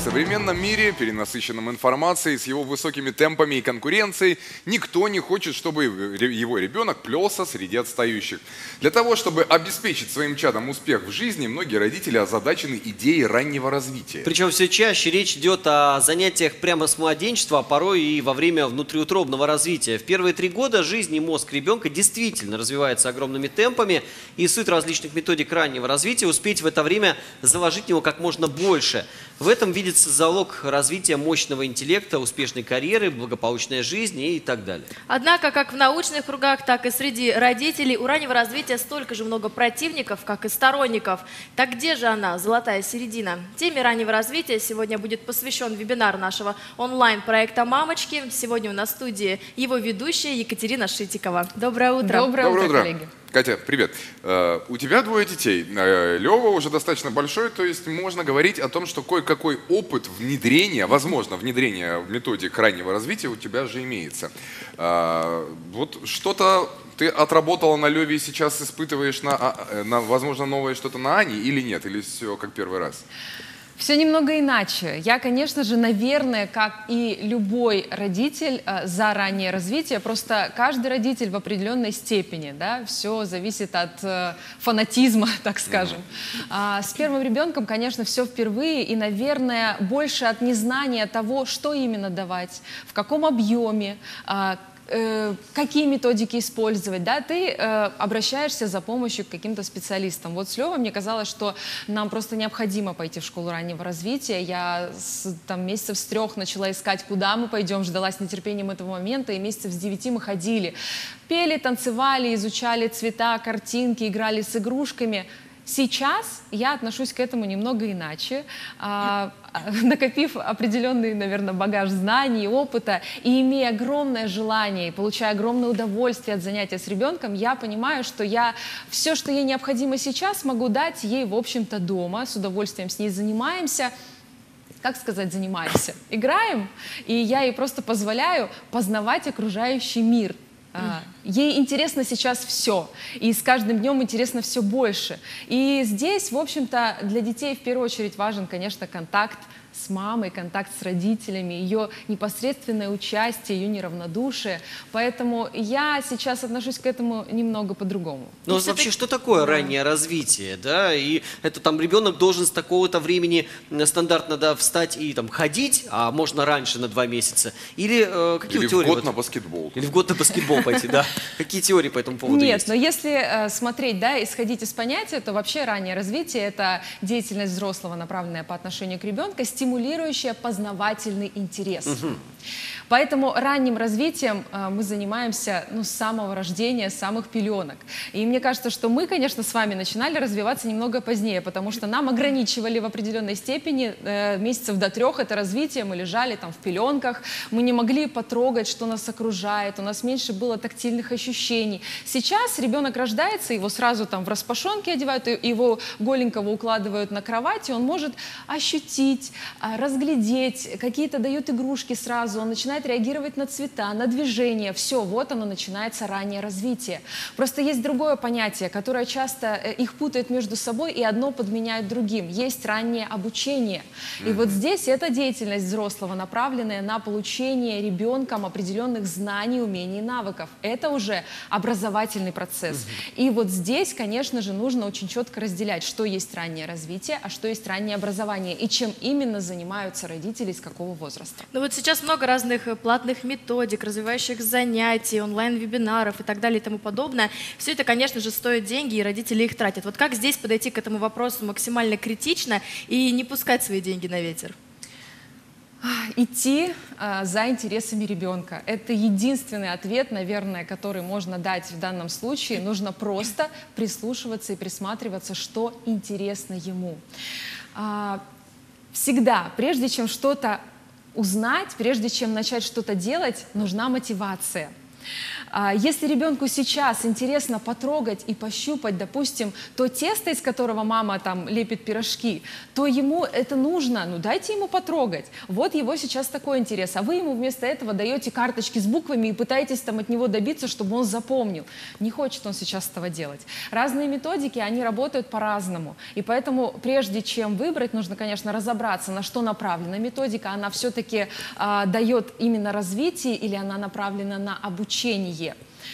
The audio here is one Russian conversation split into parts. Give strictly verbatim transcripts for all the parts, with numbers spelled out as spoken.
В современном мире, перенасыщенном информацией, с его высокими темпами и конкуренцией, никто не хочет, чтобы его ребенок плелся среди отстающих. Для того, чтобы обеспечить своим чадам успех в жизни, многие родители озадачены идеей раннего развития. Причем все чаще речь идет о занятиях прямо с младенчества, а порой и во время внутриутробного развития. В первые три года жизни мозг ребенка действительно развивается огромными темпами, и суть различных методик раннего развития успеть в это время заложить в него как можно больше. В этом видится залог развития мощного интеллекта, успешной карьеры, благополучной жизни и так далее. Однако, как в научных кругах, так и среди родителей у раннего развития столько же много противников, как и сторонников. Так где же она, золотая середина? Теме раннего развития сегодня будет посвящен вебинар нашего онлайн-проекта «Мамочки». Сегодня у нас в студии его ведущая Екатерина Шитикова. Доброе утро. Доброе, Доброе утро, утро, коллеги. Катя, привет. У тебя двое детей. Лева уже достаточно большой, то есть можно говорить о том, что кое-какой опыт внедрения, возможно, внедрения методик раннего развития у тебя же имеется. Вот что-то ты отработала на Леве и сейчас испытываешь на, на возможно, новое что-то на Ане или нет? Или все как первый раз? Все немного иначе. Я, конечно же, наверное, как и любой родитель, за раннее развитие. Просто каждый родитель в определенной степени, да, все зависит от фанатизма, так скажем. А с первым ребенком, конечно, все впервые, и, наверное, больше от незнания того, что именно давать, в каком объеме, какие методики использовать, да, ты э, обращаешься за помощью к каким-то специалистам. Вот с Левой мне казалось, что нам просто необходимо пойти в школу раннего развития. Я с, там, месяцев с трех начала искать, куда мы пойдем, ждала с нетерпением этого момента, и месяцев с девяти мы ходили. Пели, танцевали, изучали цвета, картинки, играли с игрушками. Сейчас я отношусь к этому немного иначе, а, накопив определенный, наверное, багаж знаний, опыта, и имея огромное желание, и получая огромное удовольствие от занятия с ребенком, я понимаю, что я все, что ей необходимо сейчас, могу дать ей, в общем-то, дома, с удовольствием с ней занимаемся. Как сказать, занимаемся? Играем, и я ей просто позволяю познавать окружающий мир. Ей интересно сейчас все, и с каждым днем интересно все больше. И здесь, в общем-то, для детей в первую очередь важен, конечно, контакт с мамой, контакт с родителями, ее непосредственное участие, ее неравнодушие. Поэтому я сейчас отношусь к этому немного по-другому. Ну вообще, что такое да. раннее развитие, да? И это там ребенок должен с такого-то времени стандартно, да, встать и там ходить, а можно раньше на два месяца. Или э, какие Или теории? в год вот? на баскетбол. Или в год на баскетбол пойти, да? Какие теории по этому поводу Нет, есть? но если смотреть, да, исходить из понятия, то вообще раннее развитие — это деятельность взрослого, направленная по отношению к ребенку, стимулирующая познавательный интерес. Угу. Поэтому ранним развитием э, мы занимаемся, ну, с самого рождения, с самых пеленок. И мне кажется, что мы, конечно, с вами начинали развиваться немного позднее, потому что нам ограничивали в определенной степени э, месяцев до трех это развитие, мы лежали там в пеленках, мы не могли потрогать, что нас окружает, у нас меньше было тактильных ощущений. Сейчас ребенок рождается, его сразу там в распашонки одевают, его голенького укладывают на кровать, и он может ощутить, разглядеть, какие-то дают игрушки сразу, он начинает реагировать на цвета, на движения. Все, вот оно начинается раннее развитие. Просто есть другое понятие, которое часто их путает между собой, и одно подменяет другим. Есть раннее обучение. И вот здесь эта деятельность взрослого, направленная на получение ребенком определенных знаний, умений и навыков. Это уже образовательный процесс. И вот здесь, конечно же, нужно очень четко разделять, что есть раннее развитие, а что есть раннее образование, и чем именно занимаются родители, с какого возраста. Ну вот сейчас много разных платных методик, развивающих занятий, онлайн-вебинаров и так далее и тому подобное. Все это, конечно же, стоит деньги, и родители их тратят. Вот как здесь подойти к этому вопросу максимально критично и не пускать свои деньги на ветер? Идти а, за интересами ребенка. Это единственный ответ, наверное, который можно дать в данном случае. Нужно просто прислушиваться и присматриваться, что интересно ему. А, всегда, прежде чем что-то узнать, прежде чем начать что-то делать, нужна мотивация. А Если ребенку сейчас интересно потрогать и пощупать, допустим, то тесто, из которого мама там лепит пирожки, то ему это нужно, ну дайте ему потрогать. Вот его сейчас такой интерес, а вы ему вместо этого даете карточки с буквами и пытаетесь там от него добиться, чтобы он запомнил. Не хочет он сейчас этого делать. Разные методики, они работают по-разному, и поэтому прежде чем выбрать, нужно, конечно, разобраться, на что направлена методика, она все-таки а, дает именно развитие или она направлена на обучение.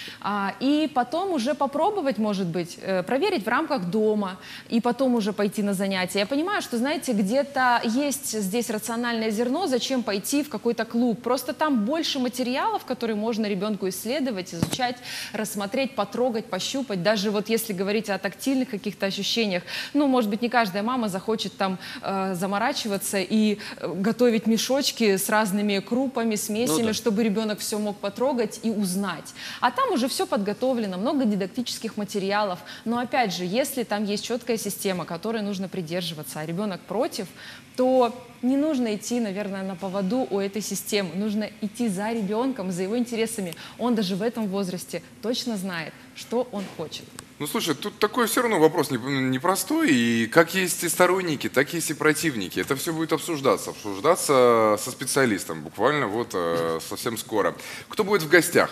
А, И потом уже попробовать, может быть, э, проверить в рамках дома, и потом уже пойти на занятия. Я понимаю, что, знаете, где-то есть здесь рациональное зерно, зачем пойти в какой-то клуб. Просто там больше материалов, которые можно ребенку исследовать, изучать, рассмотреть, потрогать, пощупать. Даже вот если говорить о тактильных каких-то ощущениях, ну, может быть, не каждая мама захочет там э, заморачиваться и э, готовить мешочки с разными крупами, смесями, Ну да. чтобы ребенок все мог потрогать и узнать. А там уже все подготовлено, много дидактических материалов. Но опять же, если там есть четкая система, которой нужно придерживаться, а ребенок против, то не нужно идти, наверное, на поводу у этой системы. Нужно идти за ребенком, за его интересами. Он даже в этом возрасте точно знает, что он хочет. Ну, слушай, тут такой все равно вопрос не- непростой, и как есть и сторонники, так есть и противники. Это все будет обсуждаться, обсуждаться со специалистом, буквально вот э, совсем скоро. Кто будет в гостях?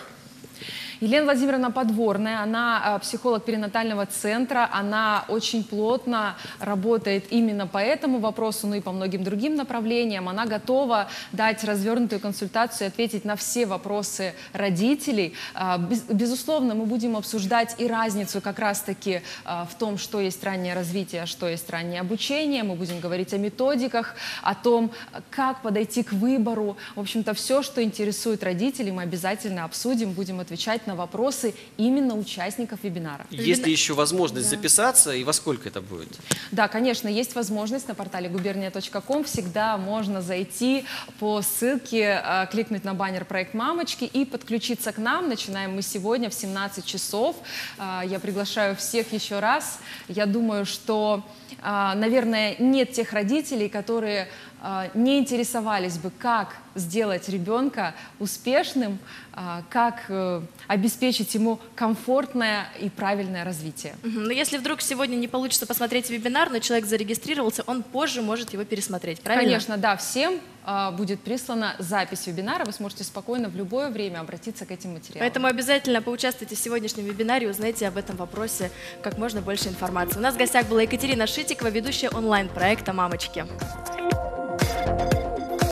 Елена Владимировна Подворная, она э, психолог перинатального центра, она очень плотно работает именно по этому вопросу, ну и по многим другим направлениям. Она готова дать развернутую консультацию и ответить на все вопросы родителей. Э, без- Безусловно, мы будем обсуждать и разницу как раз-таки э, в том, что есть раннее развитие, а что есть раннее обучение. Мы будем говорить о методиках, о том, как подойти к выбору. В общем-то, все, что интересует родителей, мы обязательно обсудим, будем отвечать на вопросы именно участников вебинара. Есть ли еще возможность записаться и во сколько это будет? Да, конечно, есть возможность на портале губерния точка ком. Всегда можно зайти по ссылке, э, кликнуть на баннер «Проект мамочки» и подключиться к нам. Начинаем мы сегодня в семнадцать часов. Э, Я приглашаю всех еще раз. Я думаю, что, э, наверное, нет тех родителей, которые э, не интересовались бы, как сделать ребенка успешным, э, как э, обеспечить ему комфортное и правильное развитие. Мгм. Но если вдруг сегодня не получится посмотреть вебинар, но человек зарегистрировался, он позже может его пересмотреть, правильно? Конечно, да, всем а, будет прислана запись вебинара, вы сможете спокойно в любое время обратиться к этим материалам. Поэтому обязательно поучаствуйте в сегодняшнем вебинаре и узнайте об этом вопросе как можно больше информации. У нас в гостях была Екатерина Шитикова, ведущая онлайн-проекта «Мамочки».